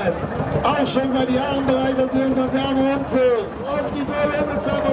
auch schon seit Jahren bereit, dass wir uns als Herren Umzug auf die Tour